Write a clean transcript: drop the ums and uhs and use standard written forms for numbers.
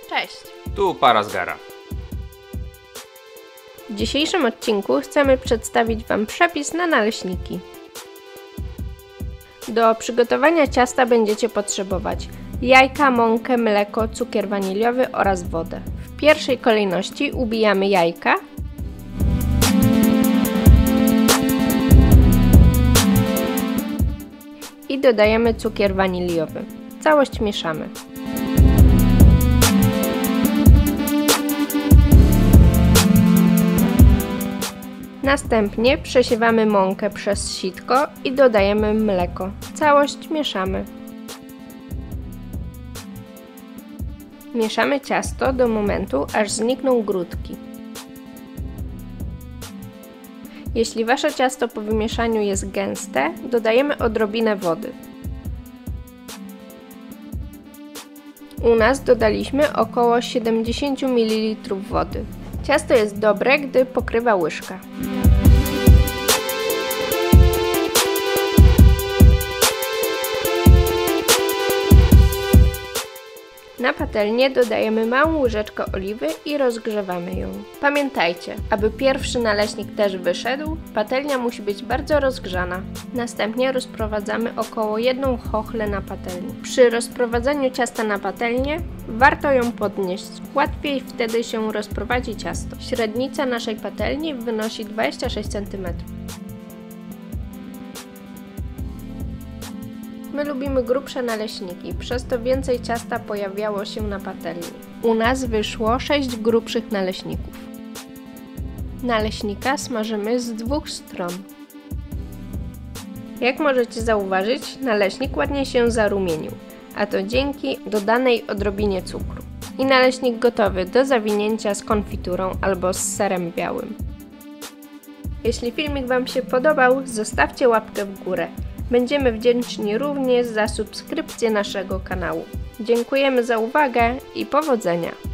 Cześć! Tu Parazgara. W dzisiejszym odcinku chcemy przedstawić Wam przepis na naleśniki. Do przygotowania ciasta będziecie potrzebować jajka, mąkę, mleko, cukier waniliowy oraz wodę. W pierwszej kolejności ubijamy jajka. I dodajemy cukier waniliowy. Całość mieszamy. Następnie przesiewamy mąkę przez sitko i dodajemy mleko. Całość mieszamy. Mieszamy ciasto do momentu, aż znikną grudki. Jeśli Wasze ciasto po wymieszaniu jest gęste, dodajemy odrobinę wody. U nas dodaliśmy około 70 ml wody. Ciasto jest dobre, gdy pokrywa łyżka. Na patelnię dodajemy małą łyżeczkę oliwy i rozgrzewamy ją. Pamiętajcie, aby pierwszy naleśnik też wyszedł, patelnia musi być bardzo rozgrzana. Następnie rozprowadzamy około 1 chochlę na patelni. Przy rozprowadzaniu ciasta na patelnię warto ją podnieść, łatwiej wtedy się rozprowadzi ciasto. Średnica naszej patelni wynosi 26 cm. My lubimy grubsze naleśniki, przez to więcej ciasta pojawiało się na patelni. U nas wyszło 6 grubszych naleśników. Naleśnika smażymy z 2 stron. Jak możecie zauważyć, naleśnik ładnie się zarumienił, a to dzięki dodanej odrobinie cukru. I naleśnik gotowy do zawinięcia z konfiturą albo z serem białym. Jeśli filmik Wam się podobał, zostawcie łapkę w górę. Będziemy wdzięczni również za subskrypcję naszego kanału. Dziękujemy za uwagę i powodzenia!